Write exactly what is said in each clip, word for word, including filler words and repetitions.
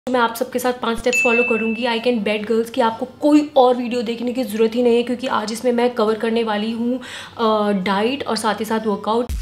मैं आप सबके साथ पांच स्टेप्स फॉलो करूंगी। आई कैन बेट गर्ल्स कि आपको कोई और वीडियो देखने की ज़रूरत ही नहीं है, क्योंकि आज इसमें मैं कवर करने वाली हूँ डाइट और साथ ही साथ वर्कआउट।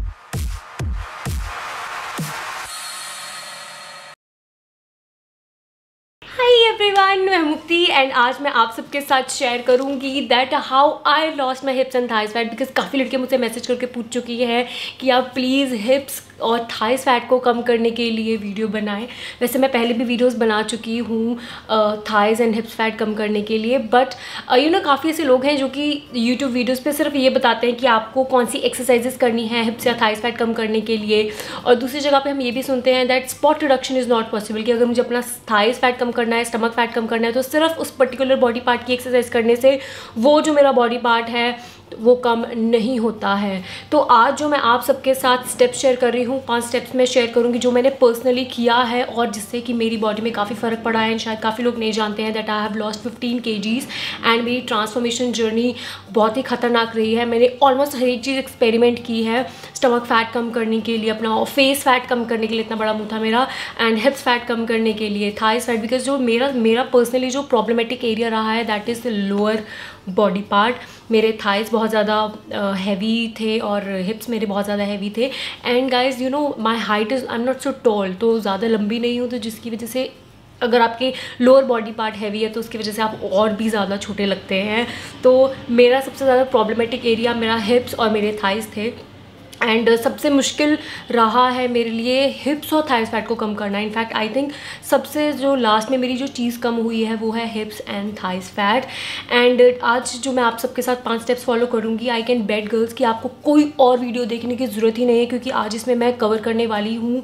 हाय एवरीवन, मैं मुक्ति एंड आज मैं आप सबके साथ शेयर करूंगी that how I lost my hips and thighs fat. Because काफ़ी लड़के मुझसे मैसेज करके पूछ चुकी है कि आप प्लीज़ हिप्स और थाइस फैट को कम करने के लिए वीडियो बनाएं। वैसे मैं पहले भी वीडियोस बना चुकी हूँ थाइस एंड हिप्स फैट कम करने के लिए, बट यू नो काफ़ी ऐसे लोग हैं जो कि यूट्यूब वीडियोस पे सिर्फ ये बताते हैं कि आपको कौन सी एक्सरसाइजेस करनी है हिप्स या थाइस फैट कम करने के लिए। और दूसरी जगह पे हम ये भी सुनते हैं that spot reduction is not possible, कि अगर मुझे अपना थाइस फैट कम करना है, स्टमक फैट कम करना है, तो सिर्फ उस पर्टिकुलर बॉडी पार्ट की एक्सरसाइज करने से वो जो मेरा बॉडी पार्ट है वो कम नहीं होता है। तो आज जो मैं आप सबके साथ स्टेप्स शेयर कर रही हूँ, पांच स्टेप्स में शेयर करूँगी जो मैंने पर्सनली किया है और जिससे कि मेरी बॉडी में काफ़ी फ़र्क पड़ा है। शायद काफ़ी लोग नहीं जानते हैं that I have lost fifteen KGs and मेरी ट्रांसफॉर्मेशन जर्नी बहुत ही खतरनाक रही है। मैंने ऑलमोस्ट हर एक चीज़ एक्सपेरिमेंट की है, स्टमक फैट कम करने के लिए, अपना फेस फैट कम करने के लिए, इतना बड़ा मुँह था मेरा, एंड हिप्स फैट कम करने के लिए, थाइस फैट। बिकॉज जो मेरा मेरा पर्सनली जो प्रॉब्लमेटिक एरिया रहा है that is the lower body part. मेरे थाइस बहुत ज़्यादा हैवी थे और हिप्स मेरे बहुत ज़्यादा हैवी थे। And guys you know my height is I am not so tall, तो ज़्यादा लंबी नहीं हूँ, तो जिसकी वजह से अगर आपके लोअर बॉडी पार्ट हैवी है तो उसकी वजह से आप और भी ज़्यादा छोटे लगते हैं। तो मेरा सबसे ज़्यादा प्रॉब्लमेटिक एरिया मेरा हिप्स और मेरे थाइस थे। एंड uh, सबसे मुश्किल रहा है मेरे लिए हिप्स और थाइस फैट को कम करना। इनफैक्ट आई थिंक सबसे जो लास्ट में मेरी जो चीज़ कम हुई है वो है hips and thighs fat. And आज जो मैं आप सबके साथ पांच स्टेप्स फॉलो करूंगी, आई कैन बेट गर्ल्स कि आपको कोई और वीडियो देखने की ज़रूरत ही नहीं है, क्योंकि आज इसमें मैं कवर करने वाली हूँ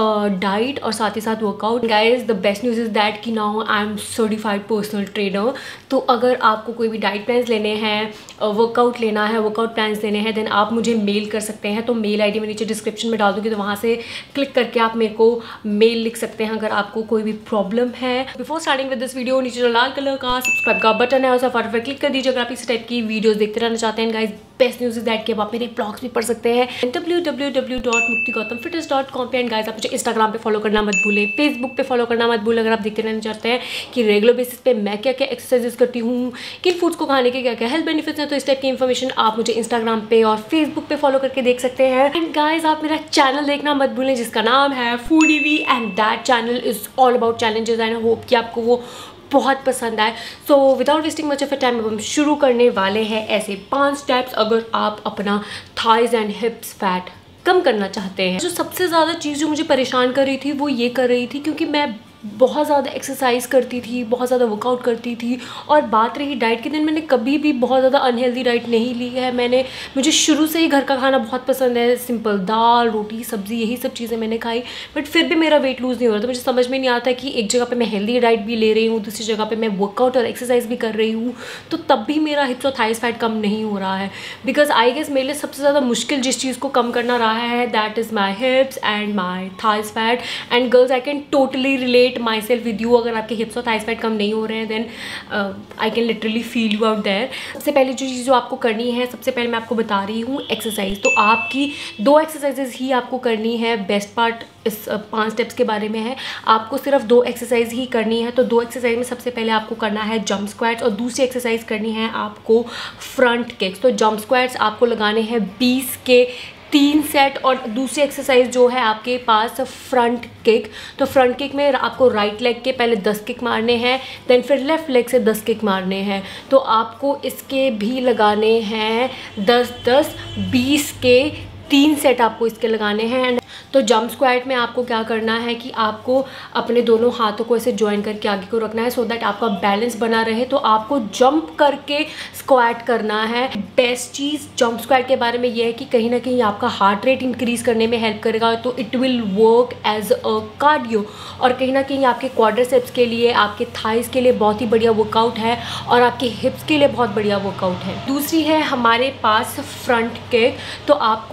डाइट और साथ ही साथ workout. Guys the best news is that कि now I am certified personal trainer. तो अगर आपको कोई भी डाइट प्लान्स लेने हैं, वर्कआउट लेना है, वर्कआउट प्लान्स लेने हैं, देन आप मुझे मेल कर सकते हैं। तो मेल आईडी मैं नीचे डिस्क्रिप्शन में डाल दूँगी, तो वहाँ से क्लिक करके आप मेरे को मेल लिख सकते हैं अगर आपको कोई भी प्रॉब्लम है। Before starting with this video, नीचे जो लाल कलर का सब्सक्राइब का बटन है उसे फटाफट क्लिक कर दीजिए अगर आप इस टाइप की वीडियोस देखते रहना चाहते हैं। Guys best news is that कि अब आप मेरे ब्लॉग्स भी पढ़ सकते हैं W W W dot Mukti Gautam fitness dot com पे। एंड गाइस आप मुझे इंस्टाग्राम पे फॉलो करना मत भूलें, फेसबुक पे फॉलो करना मत भूलें अगर आप देखते रहना चाहते हैं कि रेगुलर बेसिस पे मैं क्या क्या एक्सरसाइजेस करती हूँ, किन फूड्स को खाने के क्या क्या हेल्थ बेनिफिट्स हैं। तो इस टाइप की इन्फॉर्मेशन आप मुझे इंस्टाग्राम पे और फेसबुक पे फॉलो करके देख सकते हैं। एंड गाइस आप मेरा चैनल देखना मत भूलें जिसका नाम है foodie V, and that channel is all about challenges. And I hope कि आपको वो बहुत पसंद आए। So without wasting much of time अब हम शुरू करने वाले हैं ऐसे पांच स्टेप्स अगर आप अपना थाइज एंड हिप्स फैट कम करना चाहते हैं। जो सबसे ज़्यादा चीज़ जो मुझे परेशान कर रही थी वो ये कर रही थी क्योंकि मैं बहुत ज़्यादा एक्सरसाइज करती थी, बहुत ज़्यादा वर्कआउट करती थी। और बात रही डाइट की, दिन मैंने कभी भी बहुत ज़्यादा अनहेल्दी डाइट नहीं ली है। मैंने मुझे शुरू से ही घर का खाना बहुत पसंद है, सिंपल दाल रोटी सब्ज़ी यही सब चीज़ें मैंने खाई, बट फिर भी मेरा वेट लूज़ नहीं हो रहा। तो मुझे समझ में नहीं आता कि एक जगह पे मैं हेल्दी डाइट भी ले रही हूँ, दूसरी जगह पे मैं वर्कआउट और एक्सरसाइज भी कर रही हूँ, तो तब भी मेरा हिप्स और थाइस फैट कम नहीं हो रहा है। बिकॉज आई गेस मेरे लिए सबसे ज़्यादा मुश्किल जिस चीज़ को कम करना रहा है that is my hips and my thighs fat. And girls I can totally relate myself with you. अगर आपके हिप्स और थाइस फैट कम नहीं हो रहे हैं then I can literally feel you out there. सबसे पहले जो चीज़ जो आपको करनी है, सबसे पहले मैं आपको बता रही हूँ एक्सरसाइज। तो आपकी दो एक्सरसाइजेज ही आपको करनी है। बेस्ट पार्ट इस पांच स्टेप्स के बारे में है, आपको सिर्फ दो एक्सरसाइज ही करनी है। तो दो एक्सरसाइज में सबसे पहले आपको करना है जंप स्क्वाट्स और दूसरी एक्सरसाइज करनी है आपको फ्रंट किक्स। तो जंप स्क्वाट्स आपको लगाने हैं बीस के तीन सेट और दूसरी एक्सरसाइज जो है आपके पास फ्रंट किक। तो फ्रंट किक में आपको राइट लेग के पहले दस किक मारने हैं, देन फिर लेफ्ट लेग से दस किक मारने हैं। तो आपको इसके भी लगाने हैं दस दस बीस के तीन सेट आपको इसके लगाने हैं। तो जंप स्क्वाट में आपको क्या करना है कि आपको अपने दोनों हाथों को ऐसे ज्वाइन करके आगे को रखना है सो दैट आपका बैलेंस बना रहे। तो आपको जंप करके स्क्वाट करना है। बेस्ट चीज़ जंप स्क्वाट के बारे में यह है कि कहीं ना कहीं आपका हार्ट रेट इंक्रीज करने में हेल्प करेगा, तो it will work as a cardio. और कहीं ना कहीं आपके क्वाड्रिसेप्स के लिए, आपके थाइस के लिए बहुत ही बढ़िया वर्कआउट है और आपके हिप्स के लिए बहुत बढ़िया वर्कआउट है। दूसरी है हमारे पास फ्रंट किक। तो आपको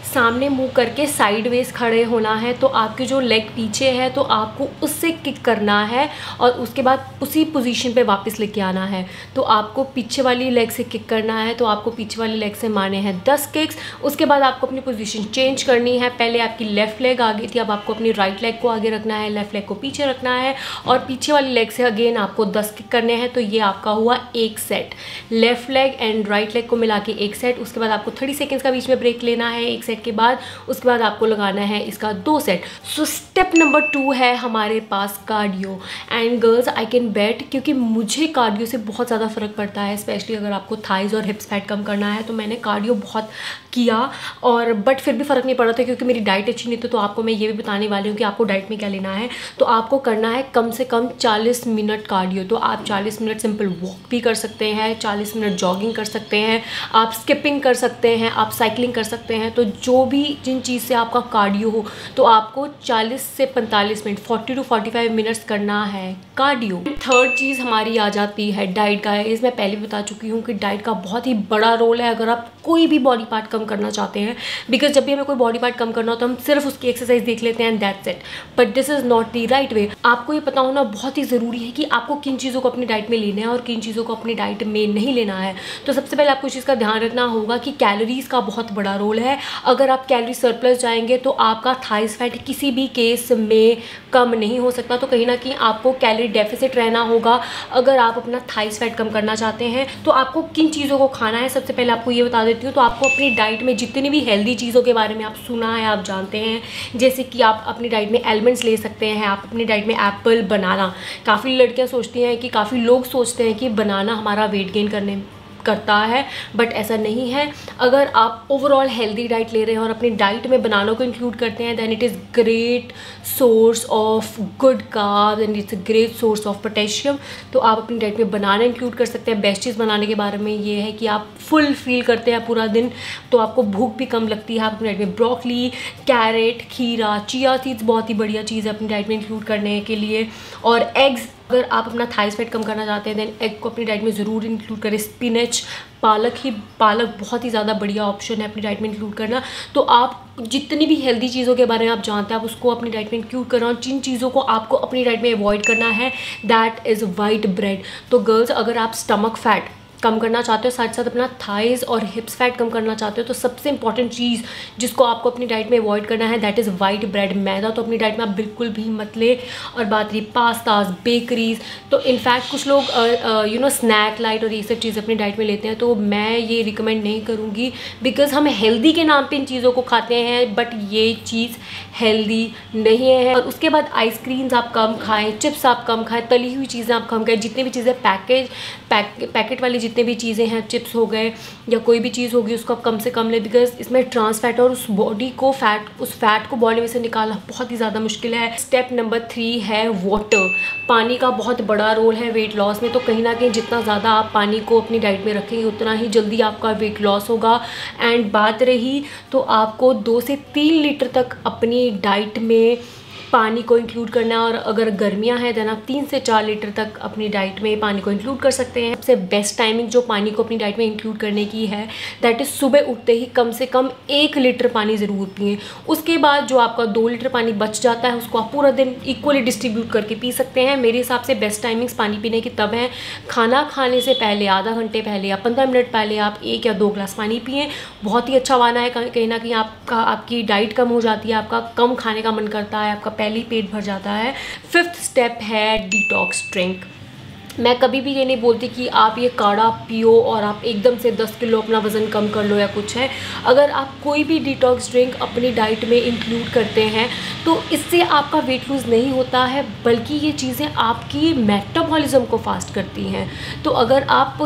सामने मुंह करके साइडवेज खड़े होना है, तो आपके जो लेग पीछे है तो आपको उससे किक करना है और उसके बाद उसी पोजीशन पे वापस लेके आना है। तो आपको पीछे वाली लेग से किक करना है, तो आपको पीछे वाली लेग से मारने हैं दस किक्स। उसके बाद आपको अपनी पोजीशन चेंज करनी है। पहले आपकी लेफ़्ट लेग आगे थी, अब आपको अपनी राइट लेग को आगे रखना है, लेफ़्ट लेग को पीछे रखना है और पीछे वाली लेग से अगेन आपको दस किक करने हैं। तो ये आपका हुआ एक set, left leg and right leg को मिला के एक सेट। उसके बाद आपको थर्टी सेकेंड्स का बीच में ब्रेक लेना है एक सेट के बाद। उसके बाद आपको लगाना है इसका दो set. So step number two है हमारे पास cardio. And girls I can bet, क्योंकि मुझे कार्डियो से बहुत ज़्यादा फ़र्क पड़ता है, स्पेशली अगर आपको थाइज़ और हिप्स फैट कम करना है। तो मैंने कार्डियो बहुत किया और बट फिर भी फ़र्क नहीं पड़ा था, क्योंकि मेरी डाइट अच्छी नहीं थी। तो आपको मैं ये भी बताने वाली हूँ कि आपको डाइट में क्या लेना है। तो आपको करना है कम से कम चालीस मिनट कार्डियो। तो आप चालीस मिनट सिंपल वॉक भी कर सकते हैं, चालीस मिनट जॉगिंग कर सकते हैं, आप स्किपिंग कर सकते हैं, आप साइकिलिंग कर सकते हैं। तो जो भी जिन चीज़ से आपका कार्डियो हो, तो आपको चालीस से पैंतालीस मिनट चालीस टू पैंतालीस मिनट्स करना है कार्डियो। थर्ड चीज़ हमारी आ जाती है डाइट का। इस मैं पहले भी बता चुकी हूँ कि डाइट का बहुत ही बड़ा रोल है अगर आप कोई भी बॉडी पार्ट कम करना चाहते हैं। बिकॉज जब भी हमें कोई बॉडी पार्ट कम करना हो तो हम सिर्फ उसकी एक्सरसाइज देख लेते हैं, that's it. But this is not the right way. आपको ये पता होना बहुत ही ज़रूरी है कि आपको किन चीज़ों को अपनी डाइट में लेना है और किन चीज़ों को अपनी डाइट में नहीं लेना है। तो सबसे पहले आपको इस चीज़ का ध्यान रखना होगा कि कैलोरीज़ का बहुत बड़ा रोल है। अगर आप कैलोरी सरप्लस जाएंगे तो आपका थाइस फैट किसी भी केस में कम नहीं हो सकता। तो कहीं ना कहीं आपको कैलोरी डेफिसिट रहना होगा अगर आप अपना थाइस फैट कम करना चाहते हैं। तो आपको किन चीज़ों को खाना है, सबसे पहले आपको ये बता देती हूँ। तो आपको अपनी डाइट में जितनी भी हेल्दी चीज़ों के बारे में आप सुना है, आप जानते हैं, जैसे कि आप अपनी डाइट में एलमंड्स ले सकते हैं, आप अपनी डाइट में एप्पल, बनाना। काफ़ी लड़कियाँ सोचती हैं कि काफ़ी लोग सोचते हैं कि बनाना हमारा वेट गेन करने करता है, बट ऐसा नहीं है। अगर आप ओवरऑल हेल्दी डाइट ले रहे हैं और अपनी डाइट में बनानों को इंक्लूड करते हैं, then it is great source of good carbs and it's a great source of potassium. तो आप अपनी डाइट में बनाना इंक्लूड कर सकते हैं। बेस्ट चीज़ बनाने के बारे में ये है कि आप फुल फील करते हैं पूरा दिन, तो आपको भूख भी कम लगती है। आप अपनी डाइट में ब्रोकली, कैरेट, खीरा, चिया सीड्स बहुत ही बढ़िया चीज़ है अपनी डाइट में इंक्लूड करने के लिए। और एग्स, अगर आप अपना थाइस फैट कम करना चाहते हैं, देन एग को अपनी डाइट में ज़रूर इंक्लूड करें। स्पिनच, पालक ही पालक बहुत ही ज़्यादा बढ़िया ऑप्शन है अपनी डाइट में इंक्लूड करना। तो आप जितनी भी हेल्दी चीज़ों के बारे में आप जानते हैं, आप उसको अपनी डाइट में इंक्लूड करें। और जिन चीज़ों को आपको अपनी डाइट में अवॉइड करना है, दैट इज़ वाइट ब्रेड। तो गर्ल्स, अगर आप स्टमक फैट कम करना चाहते हो, साथ साथ अपना थाइज़ और हिप्स फैट कम करना चाहते हो, तो सबसे इंपॉर्टेंट चीज़ जिसको आपको अपनी डाइट में अवॉइड करना है, दैट इज़ वाइट ब्रेड। मैदा तो अपनी डाइट में आप बिल्कुल भी मत ले। और बात रही पास्ताज, बेकरीज, तो इनफैक्ट कुछ लोग यू नो स्नैक लाइट और ये सब चीज़ अपनी डाइट में लेते हैं, तो मैं ये रिकमेंड नहीं करूँगी। बिकॉज हम हेल्दी के नाम पर इन चीज़ों को खाते हैं, बट ये चीज़ हेल्दी नहीं है। और उसके बाद आइसक्रीम्स आप कम खाएँ, चिप्स आप कम खाएँ, तली हुई चीज़ें आप कम खाएँ। जितनी भी चीज़ें पैकेज पैक पैकेट वाली जितने भी चीज़ें हैं, चिप्स हो गए या कोई भी चीज़ होगी, उसको आप कम से कम लें। बिकॉज इसमें ट्रांस फैट और उस बॉडी को फैट उस फैट को बॉडी में से निकालना बहुत ही ज़्यादा मुश्किल है। स्टेप नंबर थ्री है वाटर। पानी का बहुत बड़ा रोल है वेट लॉस में। तो कहीं ना कहीं जितना ज़्यादा आप पानी को अपनी डाइट में रखेंगे, उतना ही जल्दी आपका वेट लॉस होगा। एंड बात रही तो आपको दो से तीन लीटर तक अपनी डाइट में पानी को इंक्लूड करना है। और अगर गर्मियां हैं, देन आप तीन से चार लीटर तक अपनी डाइट में पानी को इंक्लूड कर सकते हैं। सबसे बेस्ट टाइमिंग जो पानी को अपनी डाइट में इंक्लूड करने की है, दैट इज़ सुबह उठते ही कम से कम एक लीटर पानी ज़रूर पिएं। उसके बाद जो आपका दो लीटर पानी बच जाता है, उसको आप पूरा दिन इक्वली डिस्ट्रीब्यूट करके पी सकते हैं। मेरे हिसाब से बेस्ट टाइमिंग्स पानी पीने की तब हैं, खाना खाने से पहले आधा घंटे पहले या पंद्रह मिनट पहले आप एक या दो ग्लास पानी पिएँ। बहुत ही अच्छा माना है। कहीं ना कहीं आपका आपकी डाइट कम हो जाती है, आपका कम खाने का मन करता है, आपका पहले ही पेट भर जाता है। फिफ्थ स्टेप है डिटॉक्स ड्रिंक। मैं कभी भी ये नहीं बोलती कि आप ये काढ़ा पियो और आप एकदम से दस किलो अपना वज़न कम कर लो या कुछ है। अगर आप कोई भी डिटॉक्स ड्रिंक अपनी डाइट में इंक्लूड करते हैं, तो इससे आपका वेट लूज़ नहीं होता है, बल्कि ये चीज़ें आपकी मेटाबॉलिज्म को फास्ट करती हैं। तो अगर आप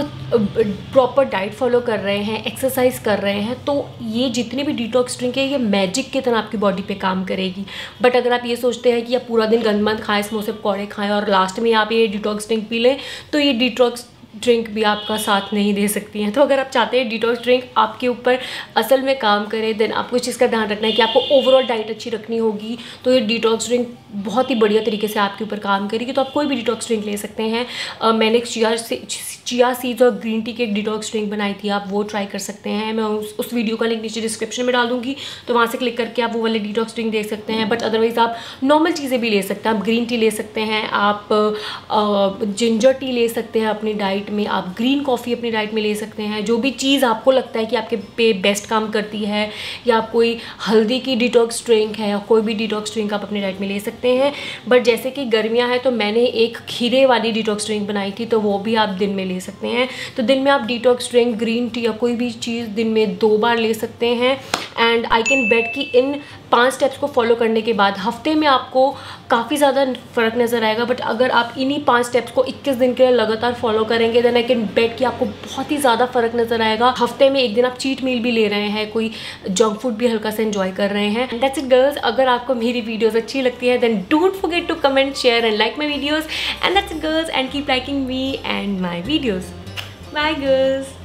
प्रॉपर डाइट फॉलो कर रहे हैं, एक्सरसाइज कर रहे हैं, तो ये जितनी भी डिटॉक्स ड्रिंक है, ये मैजिक की तरह आपकी बॉडी पे काम करेगी। बट अगर आप ये सोचते हैं कि आप पूरा दिन गंदमंद खाएं, समोसे पकौड़े खाएं और लास्ट में आप ये डिटॉक्स ड्रिंक पी लें, तो ये डिटॉक्स ड्रिंक भी आपका साथ नहीं दे सकती हैं। तो अगर आप चाहते हैं डिटॉक्स ड्रिंक आपके ऊपर असल में काम करे, देन आपको इस चीज़ का ध्यान रखना है कि आपको ओवरऑल डाइट अच्छी रखनी होगी, तो ये डिटॉक्स ड्रिंक बहुत ही बढ़िया तरीके से आपके ऊपर काम करेगी। तो आप कोई भी डिटॉक्स ड्रिंक ले सकते हैं। uh, मैंने एक चिया से चिया सीड्स और ग्रीन टी की एक डिटॉक्स ड्रिंक बनाई थी, आप वो ट्राई कर सकते हैं। मैं उस, उस वीडियो का लिंक नीचे डिस्क्रिप्शन में डाल दूँगी, तो वहाँ से क्लिक करके आप वो वाले डिटॉक्स ड्रिंक देख सकते हैं। बट अदरवाइज़ आप नॉर्मल चीज़ें भी ले सकते हैं। आप ग्रीन टी ले सकते हैं, आप जिंजर टी ले सकते हैं अपनी डाइट में, आप ग्रीन कॉफ़ी अपनी डाइट में ले सकते हैं। जो भी चीज़ आपको लगता है कि आपके पे बेस्ट काम करती है, या कोई हल्दी की डिटॉक्स ड्रिंक है, या कोई भी डिटॉक्स ड्रिंक आप अपनी डाइट में ले सकते हैं। बट जैसे कि गर्मियाँ हैं तो मैंने एक खीरे वाली डिटॉक्स ड्रिंक बनाई थी, तो वो भी आप दिन में ले सकते हैं। तो दिन में आप डिटॉक्स ड्रिंक, ग्रीन टी या कोई भी चीज़ दिन में दो बार ले सकते हैं। एंड आई कैन बेट कि इन पांच स्टेप्स को फॉलो करने के बाद हफ्ते में आपको काफ़ी ज़्यादा फ़र्क नज़र आएगा। बट अगर आप इन्हीं पांच स्टेप्स को इक्कीस दिन के लिए लगातार फॉलो करेंगे, देन आई कैन बेट कि आपको बहुत ही ज़्यादा फ़र्क नज़र आएगा। हफ्ते में एक दिन आप चीट मील भी ले रहे हैं, कोई जंक फूड भी हल्का से एंजॉय कर रहे हैं। And that's it girls. अगर आपको मेरी वीडियोज़ अच्छी लगती है then don't forget to comment, share and like my videos. And that's it girls, and keep liking me and my videos. Bye girls.